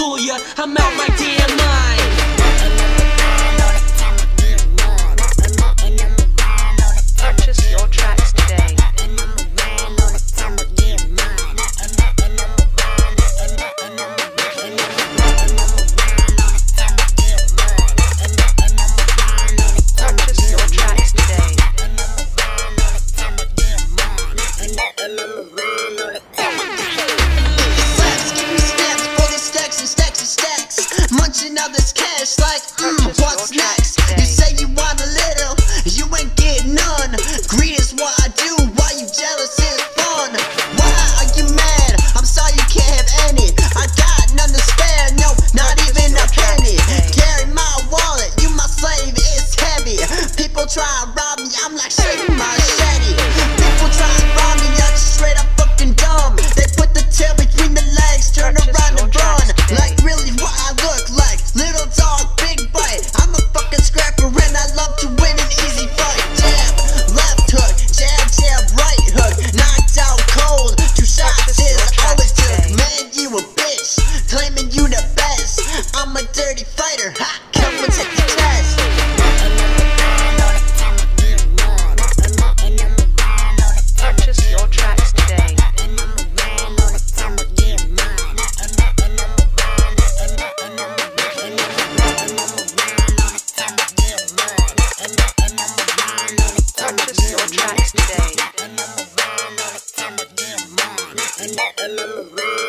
fool ya, I'm out my damn mind. Purchase your tracks today. Purchase your tracks today. Slaps, give me snaps, all these stacks and stacks and stacks. Munching out this cash like, what's next? You say you want a little, you ain't getting none. Greed is what I do, why you jealous is fun. Why are you mad? I'm sorry you can't have any. I got none to spare, no, not even a penny. Carry my wallet, you my slave, it's heavy. People try to rob me, I'm like shake my machete. People try to rob me, I'm just straight up fucking dumb. They put the tail between the legs, turn around and run. Like really what I look like, little dog, big bite. I'm a fucking scrapper and I love to win an easy fight. Jab, left hook, jab, jab, right hook. Knocked out cold, 2 shots is all it took. Man, you a bitch, claiming you the best. I'm a dirty fighter, ha, come and take the test. Purchase your tracks today. Purchase your tracks today.